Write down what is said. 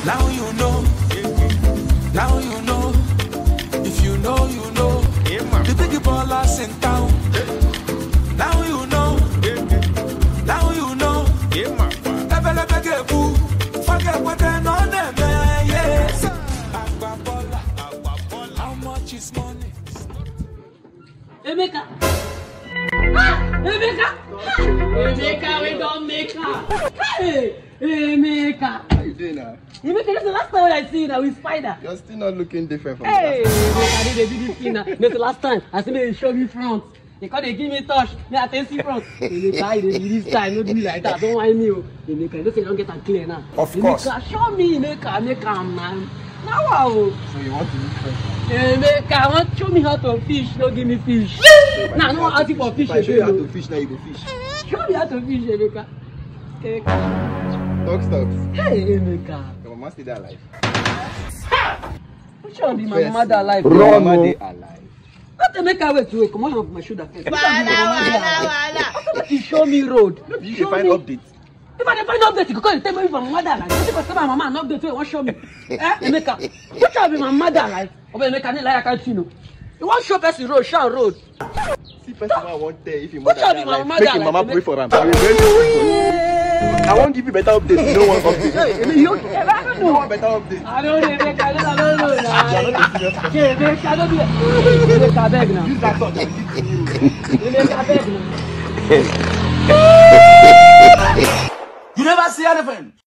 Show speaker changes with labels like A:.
A: Now you know. Now you know. If you know, you know. The big ballers in town. Now you know. Now you know. Forget what they know them. Yes. How much is money?
B: Emeka. Emeka. Emeka, we don't make her. Hey, Emeka.
C: How you doing now?
B: Emeka, this is the last time I see you now with Spider.
C: You're still not looking different from
B: Hey,
C: last time.
B: Emeka, they did this thing now. This the last time I see they show me front. They can't give me touch. Me I take see front. Emeka, they do this time, not do me like that. Don't mind me. Emeka, don't say you don't get a clear now.
C: Of course.
B: Emeka, show me Emeka, man. Now wow.
C: So you want to look fresh?
B: Emeka, show me how to fish. Don't give me fish. Nah, no asking for fish.
C: If I show you how to fish, now you go fish.
B: Show me how to fish, Emeka.
C: Dog stops.
B: Hey, Emeka.
C: Your mama still alive.
B: Which one be my mother alive?
C: Your mama dey alive.
B: Not Emeka wait to come on off my shoulder first. Wala. You show me road.
C: You should find updates.
B: If I find update, you can tell me if my mother alive. If I tell my mama an update, you want show me. Emeka, which one be my mother alive? Or Emeka, I can't see no. You want show person road, show road.
C: See person I want tell if your
B: Which
C: mother
B: one be my
C: alive.
B: mother
C: Make your mama
B: alive?
C: pray for am. I won't give you better updates. You don't want updates.
B: Hey, you okay? I don't
C: You
B: know.
C: want better updates.
B: I don't know, Emeka. I don't know.
C: You are not a serious person.
B: Okay, Emeka, don't be. Emeka, beg now.
C: Use that touch and give to you.
B: Emeka, beg now.
A: You never see anything.